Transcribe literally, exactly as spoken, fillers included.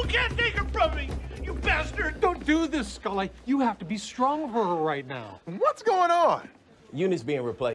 can't take her from me, you bastard! Don't do this, Scully. You have to be strong for her right now. What's going on? Unit's being replaced.